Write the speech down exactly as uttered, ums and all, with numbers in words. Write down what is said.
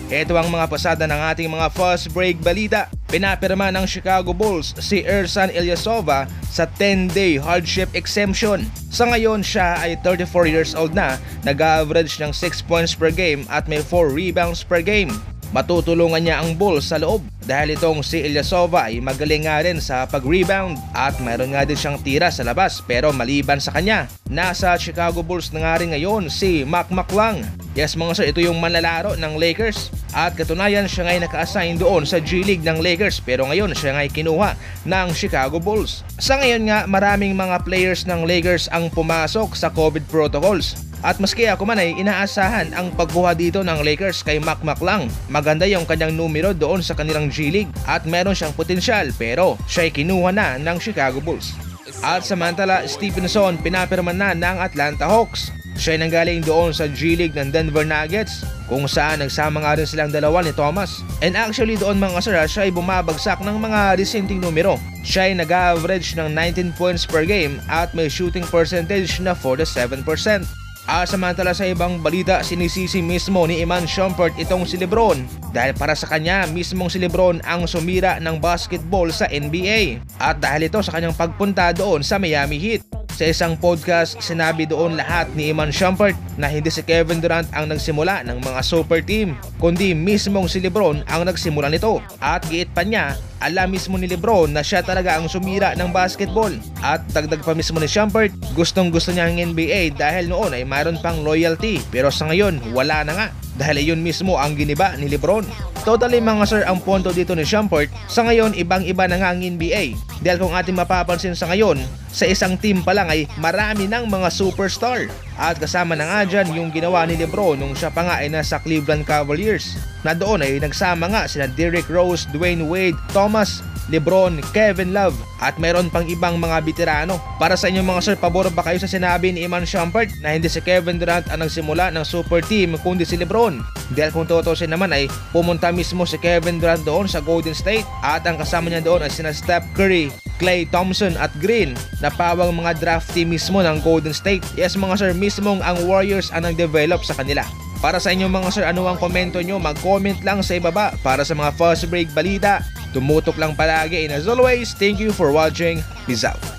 Ito ang mga pasada ng ating mga fast break balita. Pinapirma ng Chicago Bulls si Ersan Ilyasova sa ten day hardship exemption. Sa ngayon siya ay thirty-four years old na, nag-average ng six points per game at may four rebounds per game. Matutulungan niya ang Bulls sa loob dahil itong si Ilyasova ay magaling nga rin sa pag-rebound at mayroon nga din siyang tira sa labas, pero maliban sa kanya, nasa Chicago Bulls na nga rin ngayon si Mac McClung. Yes mga sir, ito yung manlalaro ng Lakers at katunayan siya ngay naka-assign doon sa G League ng Lakers, pero ngayon siya ngay kinuha ng Chicago Bulls. Sa ngayon nga, maraming mga players ng Lakers ang pumasok sa COVID protocols. At maski ako man ay inaasahan ang pagkuha dito ng Lakers kay Mac McClung. Maganda yung kanyang numero doon sa kanilang G League at meron siyang potensyal, pero siya ay kinuha na ng Chicago Bulls. At samantala, Stephenson pinapirma na ng Atlanta Hawks. Siya ay nanggaling doon sa G League ng Denver Nuggets, kung saan nagsama nga rin silang dalawa ni Thomas. And actually doon mga sir, siya ay bumabagsak ng mga dissenting numero. Siya ay nag-average ng nineteen points per game at may shooting percentage na forty-seven percent. Ah, samantala sa ibang balita, sinisisi mismo ni Iman Shumpert itong si LeBron dahil para sa kanya mismong si LeBron ang sumira ng basketball sa N B A at dahil ito sa kanyang pagpunta doon sa Miami Heat. Sa isang podcast, sinabi doon lahat ni Iman Shumpert na hindi si Kevin Durant ang nagsimula ng mga super team, kundi mismong si LeBron ang nagsimula nito. At giit pa niya, alam mismo ni LeBron na siya talaga ang sumira ng basketball. At dagdag pa mismo ni Shumpert, gustong gusto niya ang N B A dahil noon ay mayroon pang loyalty, pero sa ngayon wala na nga dahil iyon mismo ang giniba ni LeBron. Totally mga sir, ang punto dito ni Shumpert, sa ngayon ibang iba na nga ang N B A dahil kung ating mapapansin sa ngayon, sa isang team pa lang ay marami ng mga superstar. At kasama na nga dyan yung ginawa ni LeBron nung siya pa nga ay nasa Cleveland Cavaliers, na doon ay nagsama nga sina Derrick Rose, Dwayne Wade, Thomas, LeBron, Kevin Love at meron pang ibang mga veterano. Para sa inyo mga sir, pabor ba kayo sa sinabi ni Iman Shumpert na hindi si Kevin Durant ang nagsimula ng super team kundi si LeBron? Dahil kung tutusin naman ay pumunta mismo si Kevin Durant doon sa Golden State at ang kasama niya doon ay sina Steph Curry, Klay Thompson at Green na pawang mga draftee mismo ng Golden State. Yes mga sir, mismong ang Warriors ang nag-develop sa kanila. Para sa inyo mga sir, ano ang komento nyo? Mag-comment lang sa ibaba. Para sa mga fast break balita, tumutok lang palagi, and as always, thank you for watching. Peace out.